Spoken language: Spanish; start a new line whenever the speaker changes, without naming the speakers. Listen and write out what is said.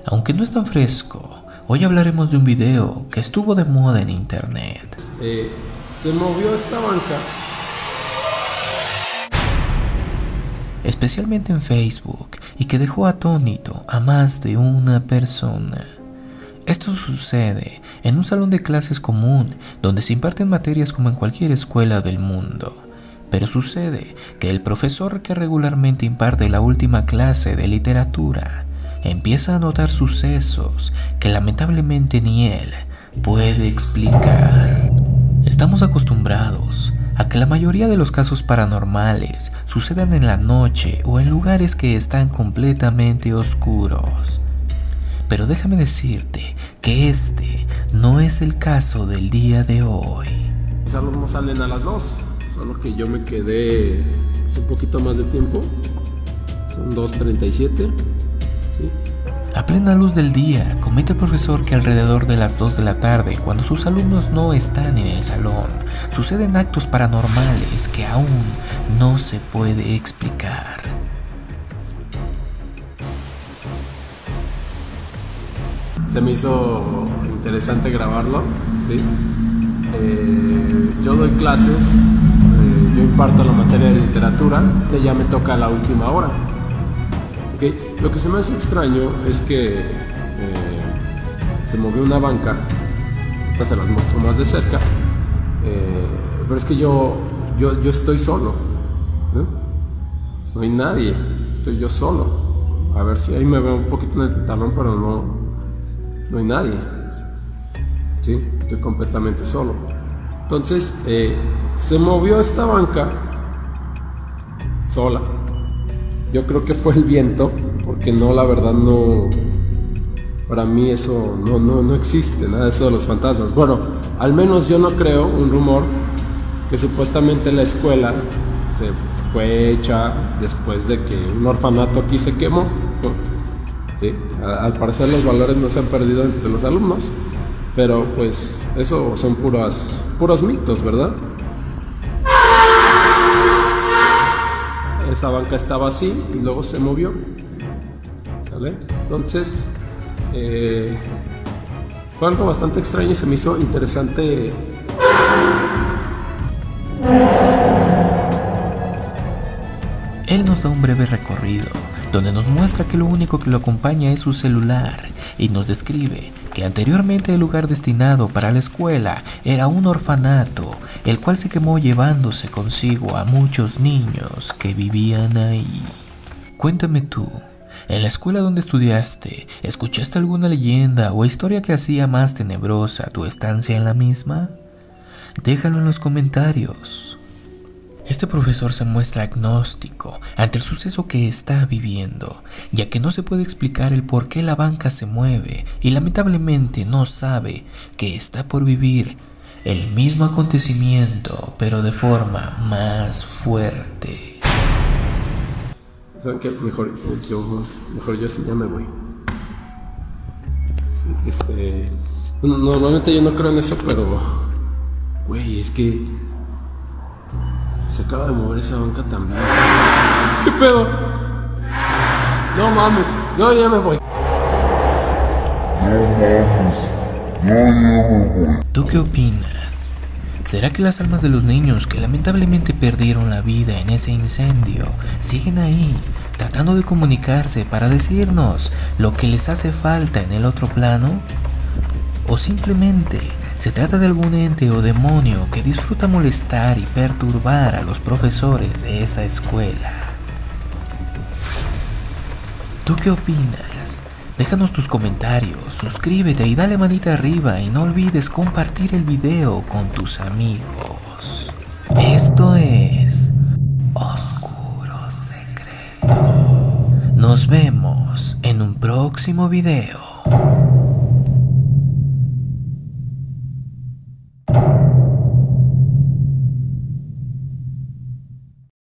Aunque no es tan fresco, hoy hablaremos de un video que estuvo de moda en internet.
Se movió esta banca.
Especialmente en Facebook, y que dejó atónito a más de una persona. Esto sucede en un salón de clases común, donde se imparten materias como en cualquier escuela del mundo. Pero sucede que el profesor que regularmente imparte la última clase de literatura empieza a notar sucesos que lamentablemente ni él puede explicar. Estamos acostumbrados a que la mayoría de los casos paranormales sucedan en la noche o en lugares que están completamente oscuros. Pero déjame decirte que este no es el caso del día de hoy.
Mis alumnos salen a las 2, solo que yo me quedé un poquito más de tiempo. Son 2:37, ¿sí?
A plena luz del día, comenta el profesor que alrededor de las 2 de la tarde, cuando sus alumnos no están en el salón, suceden actos paranormales que aún no se puede explicar.
Se me hizo interesante grabarlo, ¿sí? Yo doy clases, yo imparto la materia de literatura, ya me toca la última hora. Okay. Lo que se me hace extraño es que se movió una banca, ahorita se las muestro más de cerca, pero es que yo estoy solo, ¿no? No hay nadie, estoy yo solo. A ver si ahí me veo un poquito en el talón, pero no hay nadie, ¿sí? Estoy completamente solo. Entonces se movió esta banca sola. Yo creo que fue el viento, porque no, la verdad no, para mí eso no existe, nada de eso de los fantasmas. Bueno, al menos yo no creo, un rumor, que supuestamente la escuela se fue hecha después de que un orfanato aquí se quemó, ¿sí? Al parecer los valores no se han perdido entre los alumnos, pero pues eso son puros mitos, ¿verdad? Esa banca estaba así y luego se movió, ¿sale? Entonces fue algo bastante extraño y se me hizo interesante.
Él nos da un breve recorrido, donde nos muestra que lo único que lo acompaña es su celular, y nos describe que anteriormente el lugar destinado para la escuela era un orfanato, el cual se quemó llevándose consigo a muchos niños que vivían ahí. Cuéntame tú, ¿en la escuela donde estudiaste, escuchaste alguna leyenda o historia que hacía más tenebrosa tu estancia en la misma? Déjalo en los comentarios. Este profesor se muestra agnóstico ante el suceso que está viviendo, ya que no se puede explicar el por qué la banca se mueve y lamentablemente no sabe que está por vivir el mismo acontecimiento, pero de forma más fuerte.
¿Saben qué? Mejor yo sí ya me voy. Sí, normalmente yo no creo en eso, pero güey, es que se acaba de mover esa banca también. ¿Qué pedo? No mames, yo ya me voy.
¿Tú qué opinas? ¿Será que las almas de los niños que lamentablemente perdieron la vida en ese incendio siguen ahí, tratando de comunicarse para decirnos lo que les hace falta en el otro plano? ¿O simplemente se trata de algún ente o demonio que disfruta molestar y perturbar a los profesores de esa escuela? ¿Tú qué opinas? Déjanos tus comentarios, suscríbete y dale manita arriba y no olvides compartir el video con tus amigos. Esto es Oscuro Secreto. Nos vemos en un próximo video.